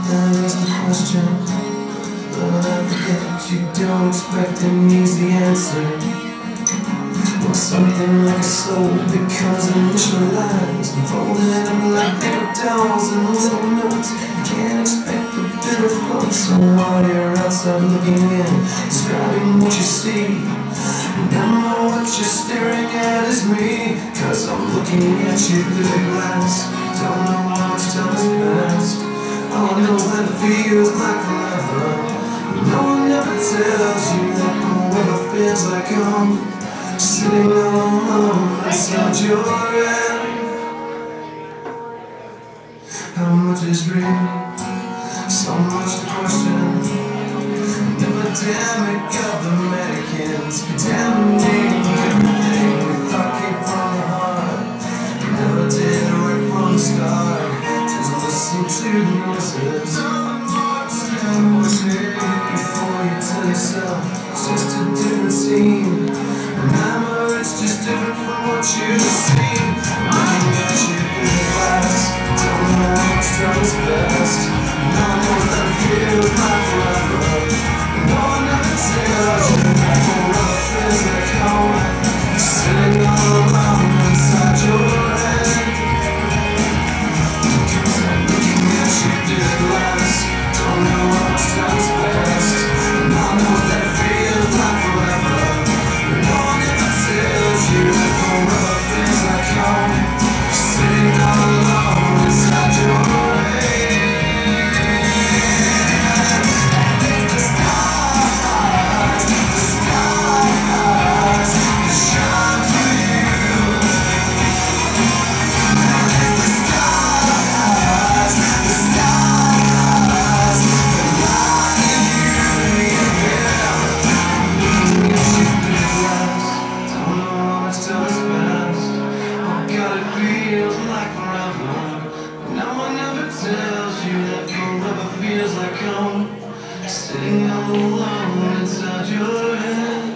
That is the question, but I forget that you don't expect an easy answer. Or something like a soul becomes initialized, folded up like paper dolls and little notes. You can't expect a bitter float, so while you're outside looking in, describing what you see, remember what you're staring at is me. Cause I'm looking at you through the glass. Don't know how much time has passed. All I know is that it feels like forever. No one ever tells you that forever feels like home. Sitting all alone inside your head. How much is real? So much to question. The epidemic of the mannequins, contaminating everything we thought came from the heart. Never did right from the start. Just listen to the noises. Before you tell yourself it's just a different scene. Remember, it's just different from what you've seen. Looking at you through the glass. Don't know which time is best. No one knows that it feels like forever. No one ever tells you that forever feels like home. Sitting all alone inside your head. Cause I'm looking at you through the glass. Don't know which time is best. No one knows that it feels like forever. No one ever tells you that forever feels like home. Sitting all alone inside your head. The stars that shine for you. The stars that light you. Don't know how much time has passed. Oh God, it feels like forever. No one ever tells you that forever feels like home. Sitting all alone inside your head.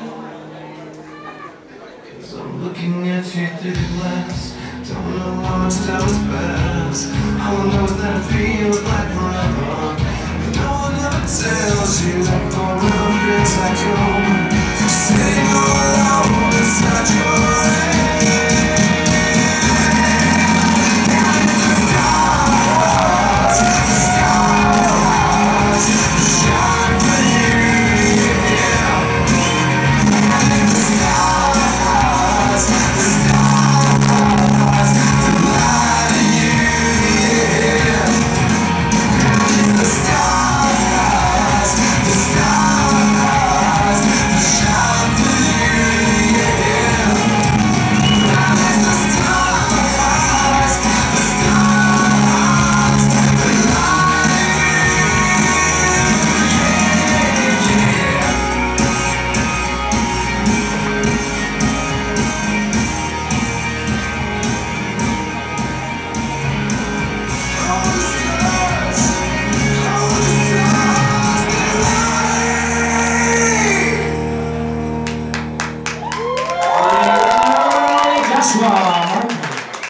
Cause I'm looking at you through the glass. Don't know how much time has passed. All I know is that it